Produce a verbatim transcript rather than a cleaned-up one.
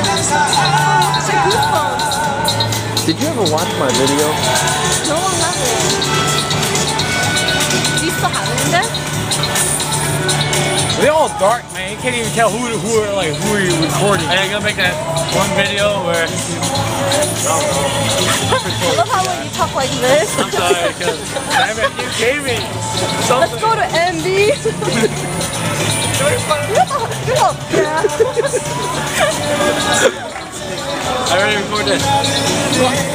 It's like goosebumps. Did you ever watch my video? No, I haven't. Do you still have it in there? They're all dark, man. You can't even tell who who are like who are you recording. Are you gonna make that one video where? I love how when you talk like this. I'm sorry, because Damn it, you gave me Let's go to M B. Yeah. I already recorded this.